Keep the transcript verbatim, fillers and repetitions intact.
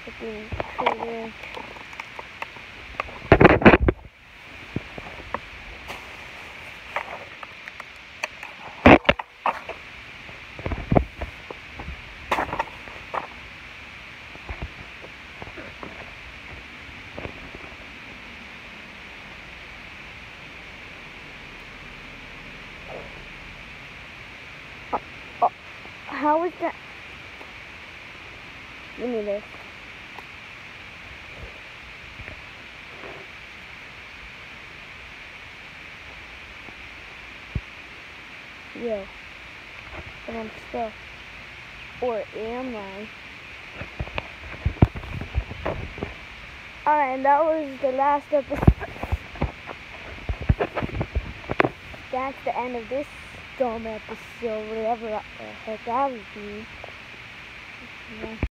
Looking further. Oh, how is that? Give me this. Yeah. But I'm stuck. Or am I? Alright, and that was the last episode. That's the end of this dumb episode, whatever the heck that would be.